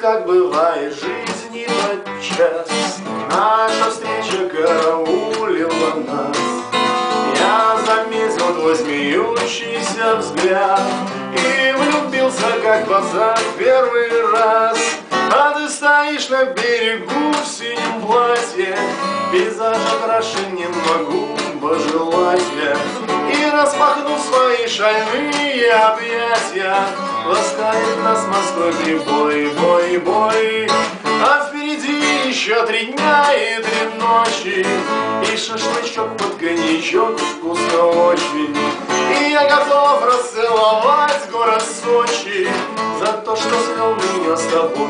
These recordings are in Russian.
как бывает в жизни подчас, наша встреча караулила нас. Я заметил твой смеющийся взгляд и влюбился, как базар в первый раз. А ты стоишь на берегу в синем платье, пейзаж окрашен не могу пожелать я. И распахнув свои шальные объятия, ласкает нас морской прибой, бой, бой. А впереди еще 3 дня и 3 ночи, и шашлычок под коньячок вкусно очень. И я готов расцеловать город Сочи за то, что свел меня с тобой.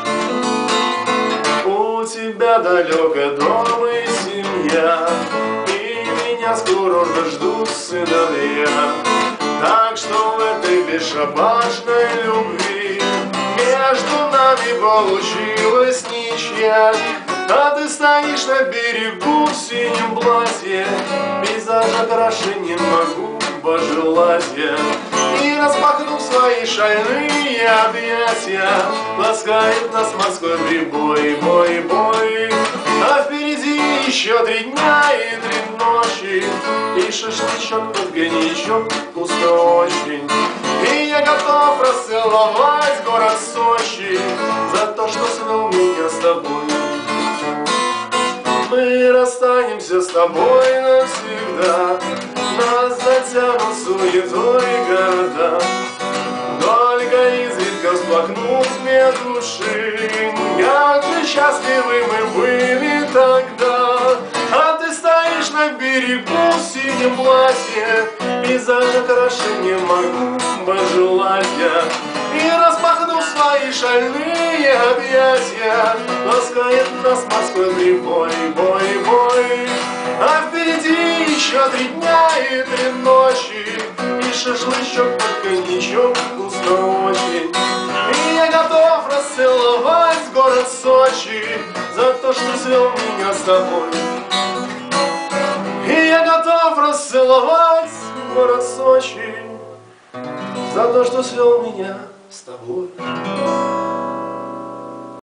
У тебя далеко дом и семья, и меня с курорта ждут сыновья. Так что в этой бесшабашной любви между нами получилась ничья. А ты стоишь на берегу в синем платье, пейзаж окрашен не могу пожелать я. И распахнув свои шальные объятия, ласкает нас морской прибой, бой, бой. А впереди еще 3 дня и 3 ночи, и шашлычок под коньячок вкусно очень. И я готов расцеловать город Сочи за то, что свел меня с тобой. Мы расстанемся с тобой навсегда, нас затянут суетой города. Только изредка всплакнут мне души, как же счастливы мы были тогда. А ты стоишь на берегу в синем платье, пейзаж окрашен не могу пожелать я. И распахнув свои шальные объятия, ласкает нас морской прибой, бой, бой. А впереди еще 3 дня и 3 ночи, и шашлычок под коньячок вкусно очень. И я готов расцеловать город Сочи за то, что свел меня с тобой. И я готов расцеловать город Сочи за то, что свел меня с тобой.